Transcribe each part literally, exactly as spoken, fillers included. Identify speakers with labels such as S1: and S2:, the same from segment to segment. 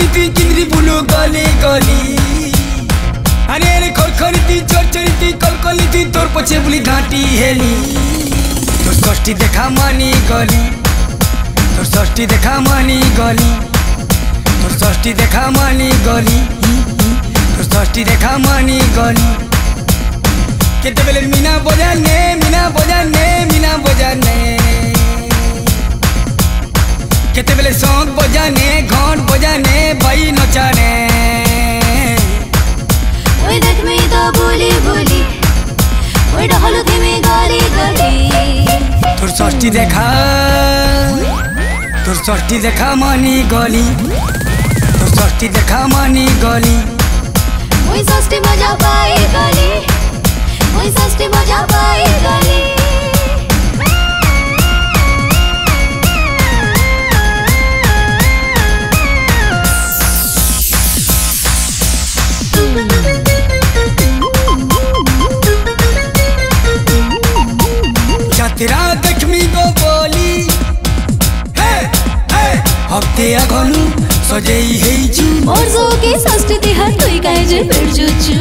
S1: खरखरीती किंद्री बुलू गली गली अरे अरे खरखरीती चरचरीती कलकलीती तोर पछे बुली घाटी हेली तोर षष्ठी देखा मानी गली तोर षष्ठी देखा मानी गली तोर षष्ठी देखा मानी गली तोर षष्ठी देखा मानी गली केते बेले मीना बजाने मीना बजाने मीना बजाने केते बेले सॉन्ग बजाने घंट बजाने बाई नचाने
S2: ओए देख मी तो बोली बोली ओए ढोल के में गाली गाली
S1: तोर षष्ठी देखा तोर षष्ठी देखा मानी गली तोर षष्ठी देखा मानी गली
S2: ओए षष्ठी बजा पाई गली ओए षष्ठी बजा पाई गली
S1: तेरा देखमी गो बोली हे हे हफ्ते आगनु सजेई हेइछु
S2: मोर जो के षष्ठी तिहार तुई काहे जे बिरजुछु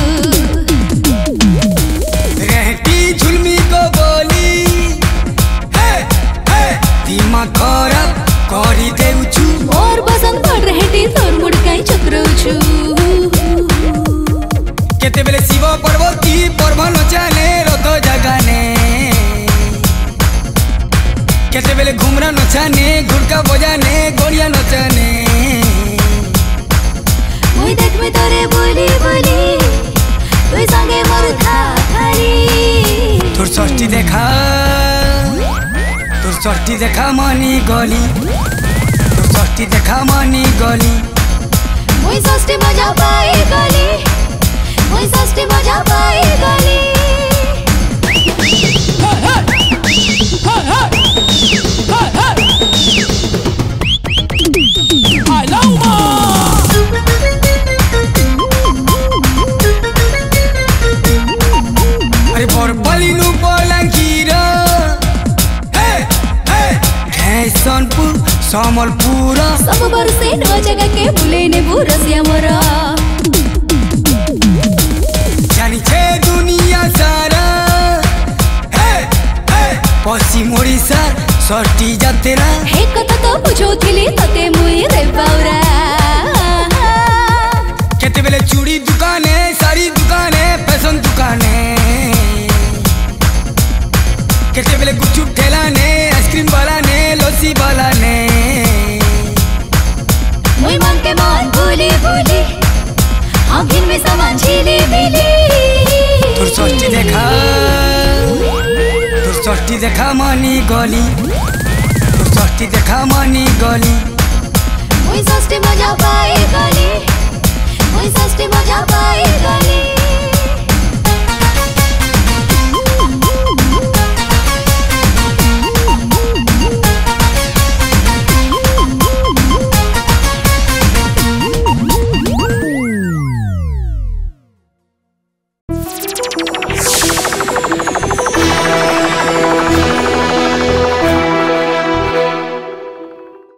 S1: रहती झुलमी गो बोली हे हे दिमा खराब करी देउछु
S2: मोर बसंत पड़ रहती तोर मुड़ काहे चक्रउछु
S1: केते बेले शिव पार्वती पर्व नचाने रथ जगाने केते बेले घुमरा नचाने गुड़का बजाने गोड़िया नचाने
S2: मुई देख में तोरे बोली बोली तुई संगे मोर था खाली
S1: तोर षष्ठी देखा तोर षष्ठी देखा मानी गली तोर षष्ठी देखा मानी गली
S2: मुई षष्ठी बजा पाई गली मुई षष्ठी बजा पाई गली
S1: अरे बरपालिनु बलांगीरा हे हे घैसनपुर समलपुर
S2: सब बरसे न जगह के बुले ने बुरसिया मोरा
S1: जानी छे दुनिया सारा हे हे पश्चिम ओडिशा षष्ठी जातेरा
S2: हे कथा तो बुझो थिली तते मुई रे बाउरा
S1: केते बेले चूड़ी दुकाने साड़ी दुकाने फैशन दुकाने केते बेले गुपचुप ठेला ने आइसक्रीम वाला ने लस्सी वाला ने
S2: मुई मन के मन भूली भूली आँखिन में सामान झीली मिली
S1: तोर षष्ठी देखा तोर षष्ठी देखा मानी गली तोर षष्ठी देखा मानी गली
S2: मुई षष्ठी बजा पाई गली मुई षष्ठी बजा पाई गली।